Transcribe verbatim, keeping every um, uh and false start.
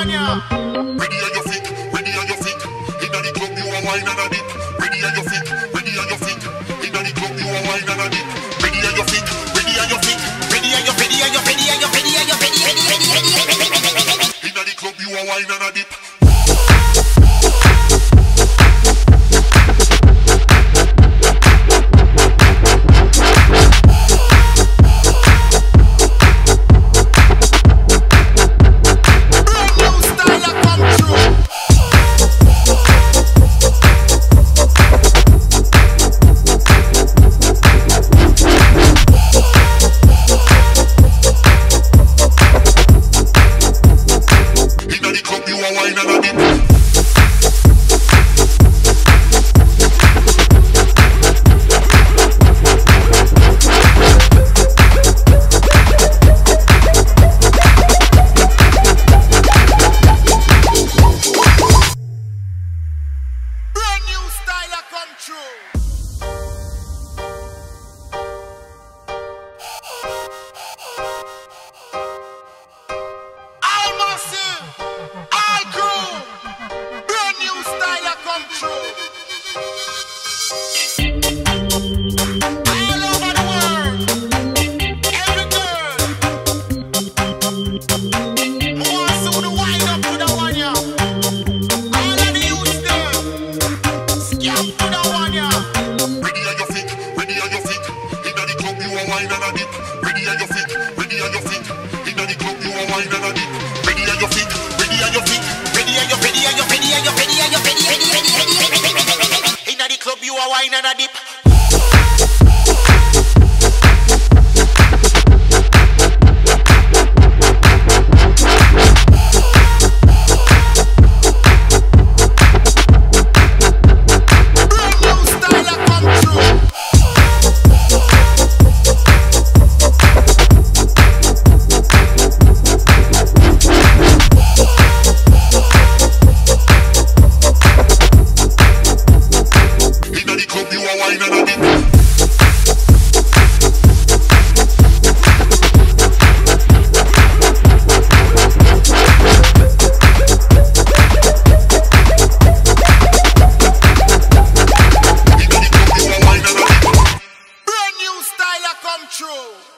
one, yeah. Ready on your feet, ready on your feet. Inna the club, you a wine and a dip. Ready on your feet, ready on your feet. Inna the club, you a wine and a dip. Ready on your feet, ready on your feet. Ready on your, ready on your, ready on your, ready on your, ready, ready, ready, ready, ready, ready. Inna the club, you a wine and a dip. True.